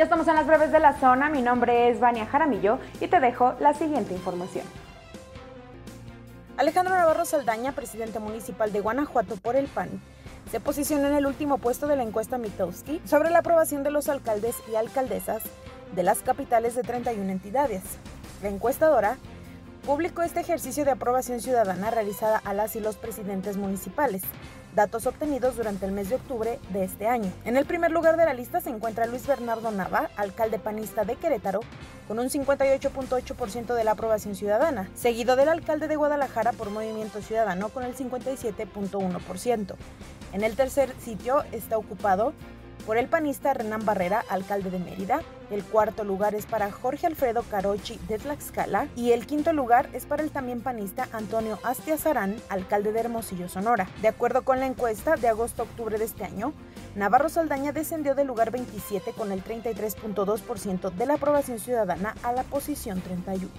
Ya estamos en las breves de la zona, mi nombre es Vania Jaramillo y te dejo la siguiente información. Alejandro Navarro Saldaña, presidente municipal de Guanajuato por el PAN, se posicionó en el último puesto de la encuesta Mitowski sobre la aprobación de los alcaldes y alcaldesas de las capitales de 31 entidades. La encuestadora publicó este ejercicio de aprobación ciudadana realizada a las y los presidentes municipales, datos obtenidos durante el mes de octubre de este año. En el primer lugar de la lista se encuentra Luis Bernardo Nava, alcalde panista de Querétaro, con un 58.8% de la aprobación ciudadana, seguido del alcalde de Guadalajara por Movimiento Ciudadano con el 57.1%. En el tercer sitio está ocupado por el panista Renán Barrera, alcalde de Mérida. El cuarto lugar es para Jorge Alfredo Carochi de Tlaxcala y el quinto lugar es para el también panista Antonio Astiazarán, alcalde de Hermosillo, Sonora. De acuerdo con la encuesta de agosto-octubre de este año, Navarro Saldaña descendió del lugar 27 con el 33.2% de la aprobación ciudadana a la posición 31.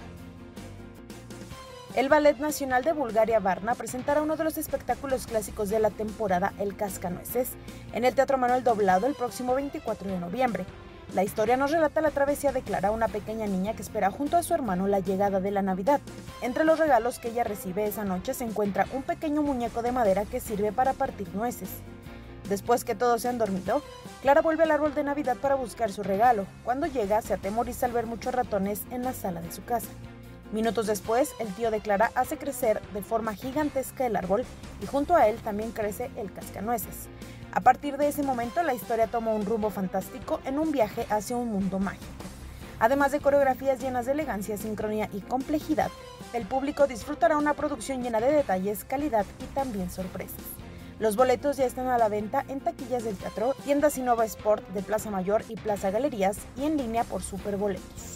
El Ballet Nacional de Bulgaria Varna presentará uno de los espectáculos clásicos de la temporada, El Cascanueces, en el Teatro Manuel Doblado el próximo 24 de noviembre. La historia nos relata la travesía de Clara, una pequeña niña que espera junto a su hermano la llegada de la Navidad. Entre los regalos que ella recibe esa noche se encuentra un pequeño muñeco de madera que sirve para partir nueces. Después que todos se han dormido, Clara vuelve al árbol de Navidad para buscar su regalo. Cuando llega, se atemoriza al ver muchos ratones en la sala de su casa. Minutos después, el tío de Clara hace crecer de forma gigantesca el árbol y junto a él también crece el cascanueces. A partir de ese momento, la historia toma un rumbo fantástico en un viaje hacia un mundo mágico. Además de coreografías llenas de elegancia, sincronía y complejidad, el público disfrutará una producción llena de detalles, calidad y también sorpresas. Los boletos ya están a la venta en taquillas del teatro, tiendas Innova Sport de Plaza Mayor y Plaza Galerías y en línea por Superboletos.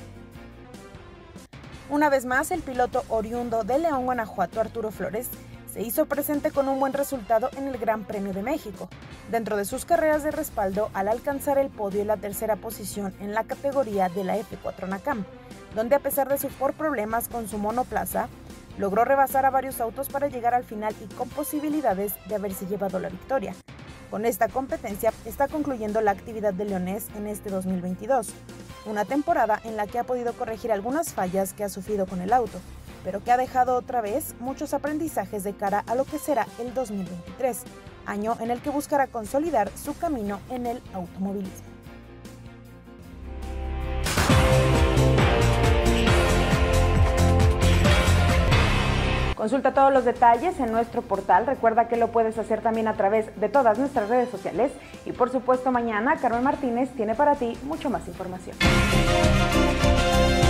Una vez más, el piloto oriundo de León, Guanajuato, Arturo Flores, se hizo presente con un buen resultado en el Gran Premio de México, dentro de sus carreras de respaldo al alcanzar el podio en la tercera posición en la categoría de la F4 NACAM, donde a pesar de sufrir problemas con su monoplaza, logró rebasar a varios autos para llegar al final y con posibilidades de haberse llevado la victoria. Con esta competencia está concluyendo la actividad de leonés en este 2022, una temporada en la que ha podido corregir algunas fallas que ha sufrido con el auto, pero que ha dejado otra vez muchos aprendizajes de cara a lo que será el 2023, año en el que buscará consolidar su camino en el automovilismo. Consulta todos los detalles en nuestro portal. Recuerda que lo puedes hacer también a través de todas nuestras redes sociales. Y por supuesto mañana Carmen Martínez tiene para ti mucho más información.